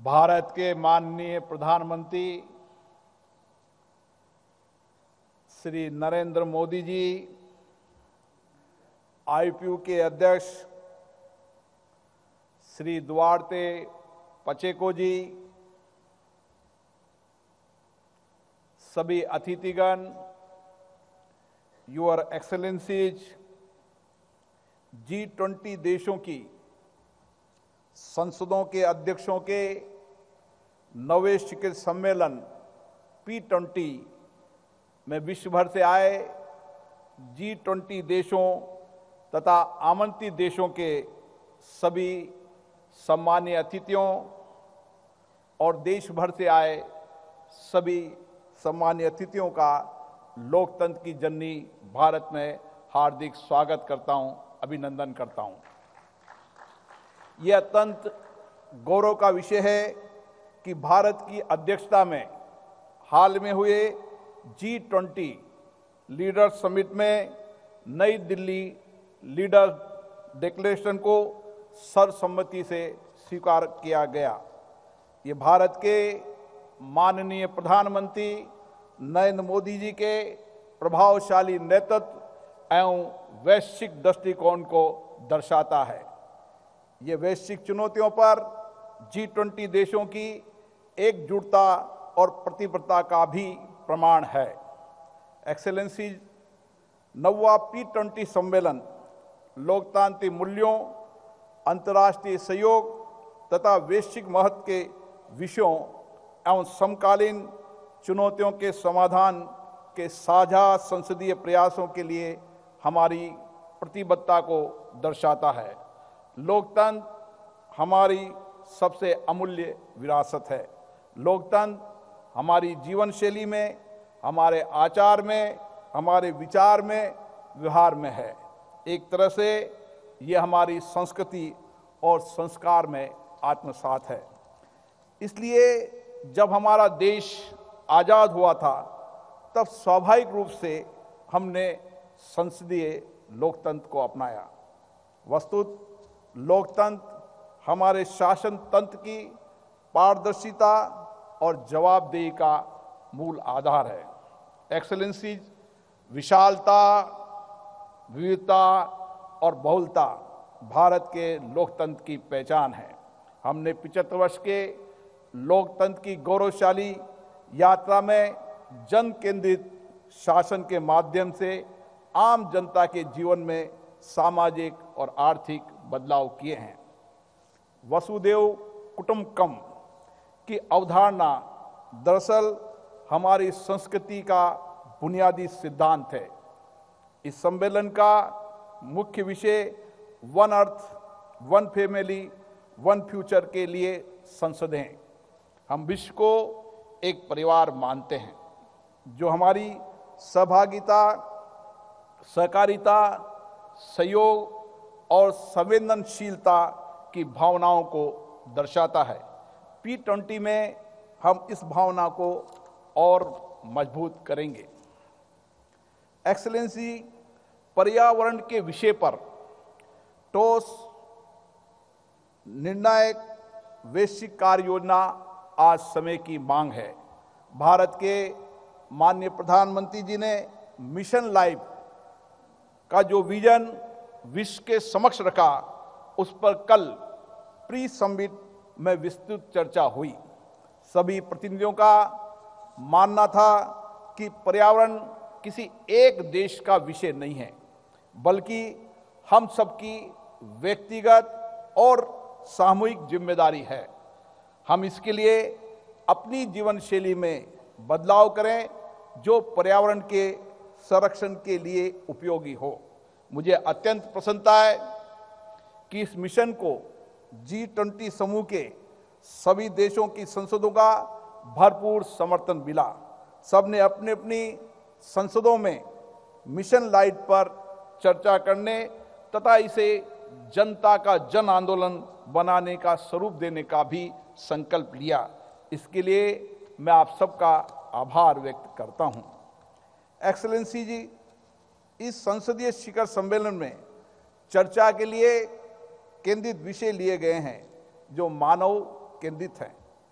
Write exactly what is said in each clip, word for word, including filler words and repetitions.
भारत के माननीय प्रधानमंत्री Shri Narendra Modi ji, I P U के अध्यक्ष श्री दुआर्ते पचेको जी, सभी अतिथिगण, योर एक्सेलेंसीज, जी ट्वेंटी देशों की संसदों के अध्यक्षों के नवे शिखर सम्मेलन पी ट्वेंटी में विश्व भर से आए जी ट्वेंटी देशों तथा आमंत्रित देशों के सभी सम्मानीय अतिथियों और देश भर से आए सभी सम्मानीय अतिथियों का लोकतंत्र की जननी भारत में हार्दिक स्वागत करता हूं, अभिनंदन करता हूं। यह अत्यंत गौरव का विषय है कि भारत की अध्यक्षता में हाल में हुए जी ट्वेंटी लीडर समिट में नई दिल्ली लीडर डिक्लेरेशन को सर्वसम्मति से स्वीकार किया गया। ये भारत के माननीय प्रधानमंत्री नरेंद्र मोदी जी के प्रभावशाली नेतृत्व एवं वैश्विक दृष्टिकोण को दर्शाता है। ये वैश्विक चुनौतियों पर जी ट्वेंटी देशों की एकजुटता और प्रतिबद्धता का भी प्रमाण है। एक्सेलेंसी, नौवां पी ट्वेंटी सम्मेलन लोकतांत्रिक मूल्यों, अंतर्राष्ट्रीय सहयोग तथा वैश्विक महत्व के विषयों एवं समकालीन चुनौतियों के समाधान के साझा संसदीय प्रयासों के लिए हमारी प्रतिबद्धता को दर्शाता है। लोकतंत्र हमारी सबसे अमूल्य विरासत है। लोकतंत्र हमारी जीवन शैली में, हमारे आचार में, हमारे विचार में, व्यवहार में है। एक तरह से ये हमारी संस्कृति और संस्कार में आत्मसात है। इसलिए जब हमारा देश आज़ाद हुआ था तब स्वाभाविक रूप से हमने संसदीय लोकतंत्र को अपनाया। वस्तुतः लोकतंत्र हमारे शासन तंत्र की पारदर्शिता और जवाबदेही का मूल आधार है। एक्सेलेंसीज, विशालता, विविधता और बहुलता भारत के लोकतंत्र की पहचान है। हमने पचहत्तर वर्ष के लोकतंत्र की गौरवशाली यात्रा में जन केंद्रित शासन के माध्यम से आम जनता के जीवन में सामाजिक और आर्थिक बदलाव किए हैं। वसुदेव कुटुंबकम की अवधारणा दरअसल हमारी संस्कृति का बुनियादी सिद्धांत है। इस सम्मेलन का मुख्य विषय one earth, one family, one future के लिए संसदें। हम विश्व को एक परिवार मानते हैं जो हमारी सहभागिता, सहकारिता, सहयोग और संवेदनशीलता की भावनाओं को दर्शाता है। पी ट्वेंटी में हम इस भावना को और मजबूत करेंगे। एक्सेलेंसी, पर्यावरण के विषय पर ठोस निर्णायक वैश्विक कार्य योजना आज समय की मांग है। भारत के माननीय प्रधानमंत्री जी ने मिशन लाइफ का जो विजन विश्व के समक्ष रखा, उस पर कल प्री समिट में विस्तृत चर्चा हुई। सभी प्रतिनिधियों का मानना था कि पर्यावरण किसी एक देश का विषय नहीं है, बल्कि हम सबकी व्यक्तिगत और सामूहिक जिम्मेदारी है। हम इसके लिए अपनी जीवन शैली में बदलाव करें जो पर्यावरण के संरक्षण के लिए उपयोगी हो। मुझे अत्यंत प्रसन्नता है कि इस मिशन को जी ट्वेंटी समूह के सभी देशों की संसदों का भरपूर समर्थन मिला। सबने अपने अपनी संसदों में मिशन लाइफ पर चर्चा करने तथा इसे जनता का जन आंदोलन बनाने का स्वरूप देने का भी संकल्प लिया। इसके लिए मैं आप सबका आभार व्यक्त करता हूं। एक्सेलेंसी जी, इस संसदीय शिखर सम्मेलन में चर्चा के लिए केंद्रित विषय लिए गए हैं जो मानव केंद्रित हैं।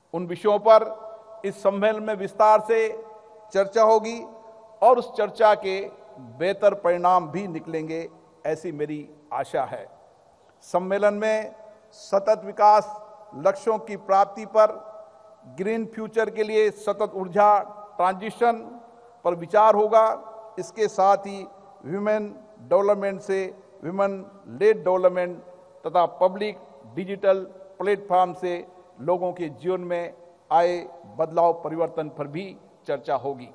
उन विषयों पर इस सम्मेलन में विस्तार से चर्चा होगी और उस चर्चा के बेहतर परिणाम भी निकलेंगे, ऐसी मेरी आशा है। सम्मेलन में सतत विकास लक्ष्यों की प्राप्ति पर, ग्रीन फ्यूचर के लिए सतत ऊर्जा ट्रांजिशन पर विचार होगा। इसके साथ ही विमेन डेवलपमेंट से विमेन लेड डेवलपमेंट तथा पब्लिक डिजिटल प्लेटफॉर्म से लोगों के जीवन में आए बदलाव परिवर्तन पर भी चर्चा होगी।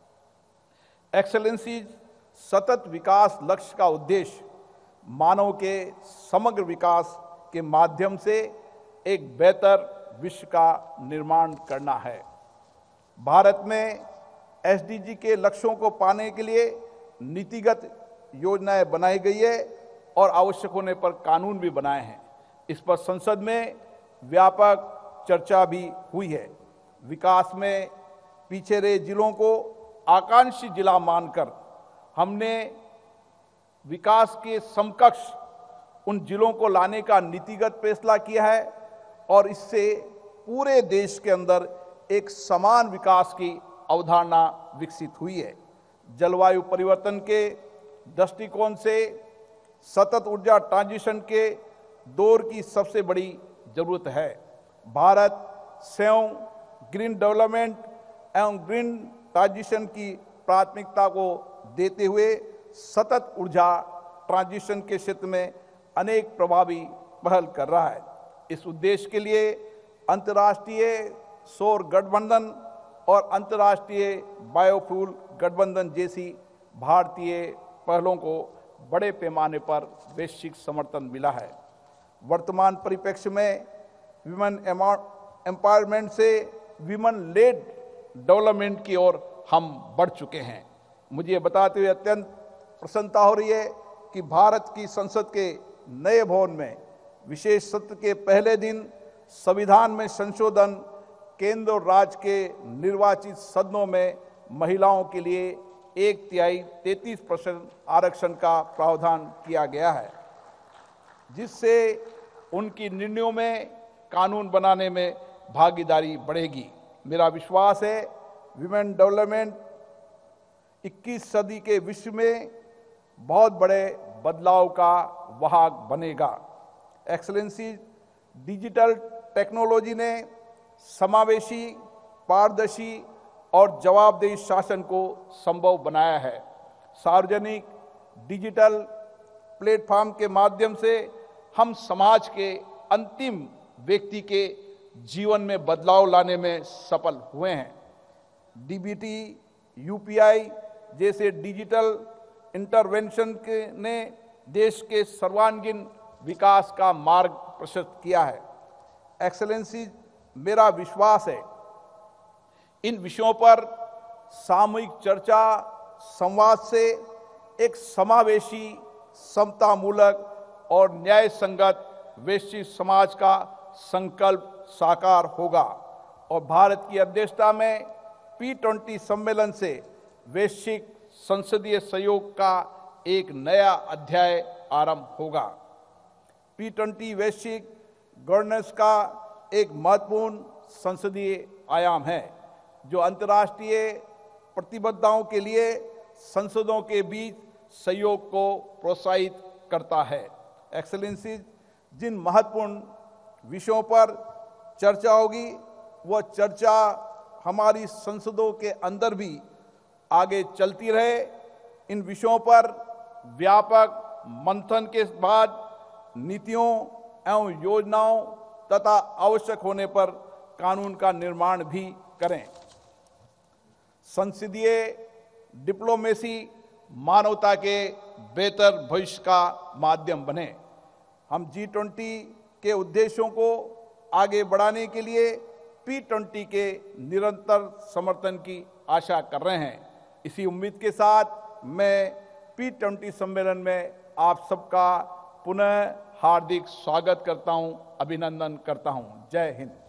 एक्सेलेंसीज सतत विकास लक्ष्य का उद्देश्य मानव के समग्र विकास के माध्यम से एक बेहतर विश्व का निर्माण करना है। भारत में एसडीजी के लक्ष्यों को पाने के लिए नीतिगत योजनाएं बनाई गई है और आवश्यक होने पर कानून भी बनाए हैं। इस पर संसद में व्यापक चर्चा भी हुई है। विकास में पीछे रहे जिलों को आकांक्षी जिला मानकर हमने विकास के समकक्ष उन जिलों को लाने का नीतिगत फैसला किया है और इससे पूरे देश के अंदर एक समान विकास की अवधारणा विकसित हुई है। जलवायु परिवर्तन के दृष्टिकोण से सतत ऊर्जा ट्रांजिशन के दौर की सबसे बड़ी जरूरत है। भारत स्वयं ग्रीन डेवलपमेंट एवं ग्रीन ट्रांजिशन की प्राथमिकता को देते हुए सतत ऊर्जा ट्रांजिशन के क्षेत्र में अनेक प्रभावी पहल कर रहा है। इस उद्देश्य के लिए अंतर्राष्ट्रीय सौर गठबंधन और अंतर्राष्ट्रीय बायोफ्यूल गठबंधन जैसी भारतीय पहलों को बड़े पैमाने पर वैश्विक समर्थन मिला है। वर्तमान परिप्रेक्ष्य में विमेन एम्पावरमेंट से विमेन लेड डेवलपमेंट की ओर हम बढ़ चुके हैं। मुझे ये बताते हुए अत्यंत प्रसन्नता हो रही है कि भारत की संसद के नए भवन में विशेष सत्र के पहले दिन संविधान में संशोधन, केंद्र और राज्य के निर्वाचित सदनों में महिलाओं के लिए एक तिहाई तैंतीस परसेंट आरक्षण का प्रावधान किया गया है, जिससे उनकी निर्णयों में कानून बनाने में भागीदारी बढ़ेगी। मेरा विश्वास है विमेन डेवलपमेंट इक्कीस सदी के विश्व में बहुत बड़े बदलाव का वाहक बनेगा। एक्सेलेंसी डिजिटल टेक्नोलॉजी ने समावेशी, पारदर्शी और जवाबदेही शासन को संभव बनाया है। सार्वजनिक डिजिटल प्लेटफॉर्म के माध्यम से हम समाज के अंतिम व्यक्ति के जीवन में बदलाव लाने में सफल हुए हैं। डीबीटी, यूपीआई जैसे डिजिटल इंटरवेंशन के ने देश के सर्वांगीण विकास का मार्ग प्रशस्त किया है। एक्सेलेंसी, मेरा विश्वास है इन विषयों पर सामूहिक चर्चा संवाद से एक समावेशी, समतामूलक और न्याय संगत वैश्विक समाज का संकल्प साकार होगा और भारत की अध्यक्षता में पी ट्वेंटी सम्मेलन से वैश्विक संसदीय सहयोग का एक नया अध्याय आरंभ होगा। पी ट्वेंटी वैश्विक गवर्नेंस का एक महत्वपूर्ण संसदीय आयाम है, जो अंतर्राष्ट्रीय प्रतिबद्धताओं के लिए संसदों के बीच सहयोग को प्रोत्साहित करता है। एक्सेलेंसी, जिन महत्वपूर्ण विषयों पर चर्चा होगी वह चर्चा हमारी संसदों के अंदर भी आगे चलती रहे। इन विषयों पर व्यापक मंथन के बाद नीतियों एवं योजनाओं तथा आवश्यक होने पर कानून का निर्माण भी करें। संसदीय डिप्लोमेसी मानवता के बेहतर भविष्य का माध्यम बने। हम जी ट्वेंटी के उद्देश्यों को आगे बढ़ाने के लिए पी ट्वेंटी के निरंतर समर्थन की आशा कर रहे हैं। इसी उम्मीद के साथ मैं पी ट्वेंटी सम्मेलन में आप सबका पुनः हार्दिक स्वागत करता हूं, अभिनंदन करता हूं। जय हिंद।